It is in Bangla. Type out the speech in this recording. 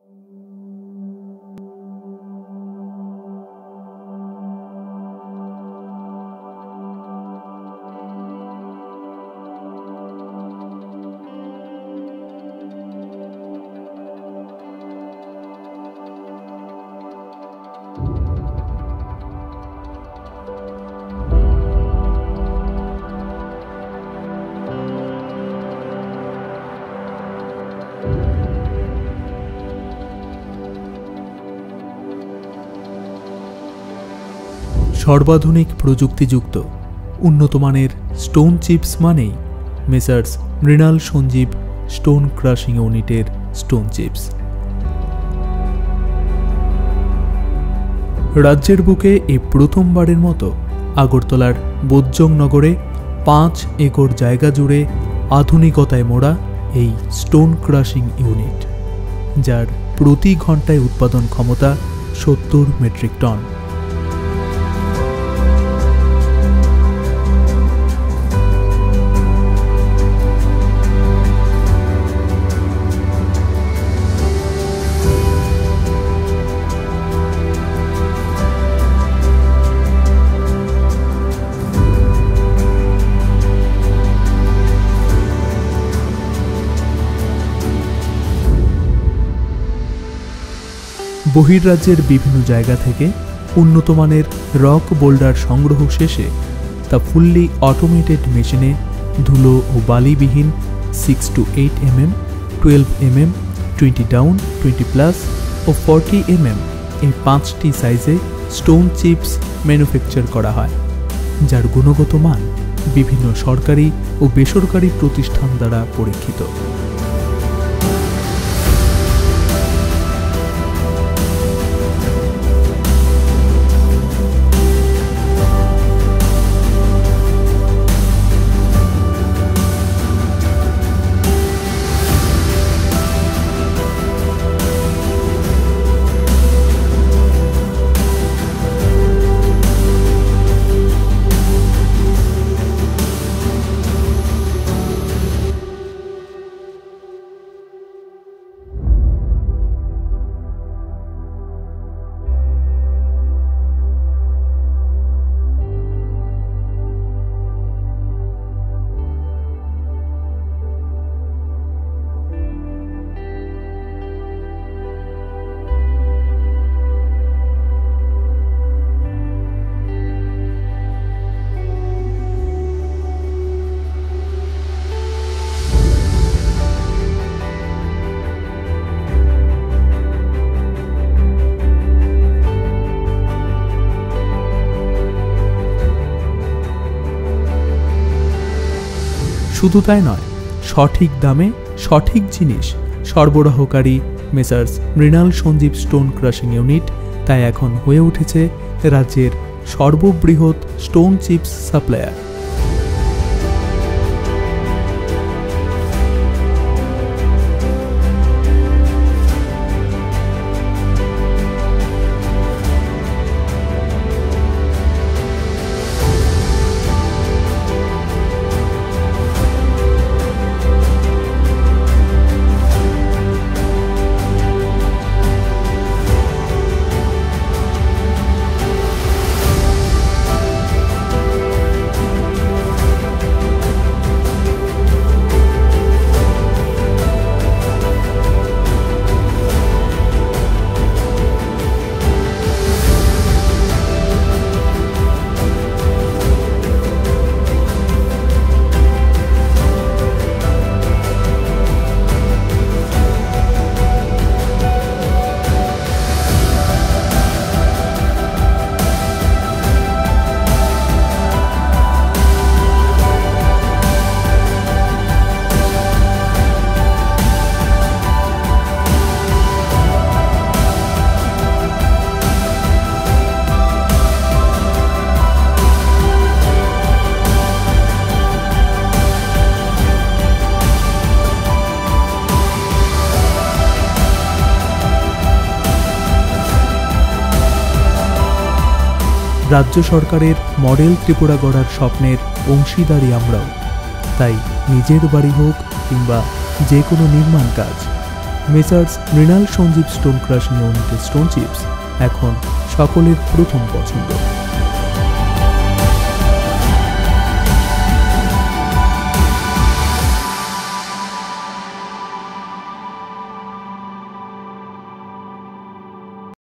সর্বাধুনিক প্রযুক্তিযুক্ত উন্নতমানের স্টোন চিপস মানেই messrs Mrinal Sanjib stone crushing ইউনিটের স্টোন চিপস। রাজ্যের বুকে এই প্রথমবারের মতো আগরতলার বোজ্জং নগরে 5 একর জায়গা জুড়ে আধুনিকতায় মোড়া এই স্টোন ক্রাশিং ইউনিট, যার প্রতি ঘন্টায় উৎপাদন ক্ষমতা 70 মেট্রিক টন। বহির্রাজ্যের বিভিন্ন জায়গা থেকে উন্নতমানের রক বোল্ডার সংগ্রহ শেষে তা ফুললি অটোমেটেড মেশিনে ধুলো ও বালিবিহীন 6 to 8 mm, 12 mm, 20 ডাউন, 20+ ও 40 mm এই 5টি সাইজে স্টোন চিপস ম্যানুফ্যাকচার করা হয়, যার গুণগত মান বিভিন্ন সরকারি ও বেসরকারি প্রতিষ্ঠান দ্বারা পরীক্ষিত। শুধু তাই নয়, সঠিক দামে সঠিক জিনিস সরবরাহকারী messrs Mrinal Sanjib stone crushing unit তাই এখন হয়ে উঠেছে রাজ্যের সর্ববৃহৎ স্টোন চিপস সাপ্লায়ার। রাজ্য সরকারের মডেল ত্রিপুরা গড়ার স্বপ্নের অংশীদারি আমরাও। তাই নিজের বাড়ি হোক কিংবা যে কোনো নির্মাণ কাজ, messrs Mrinal Sanjib stone crush নিয়মিত স্টোন চিপস এখন সকলের প্রথম পছন্দ।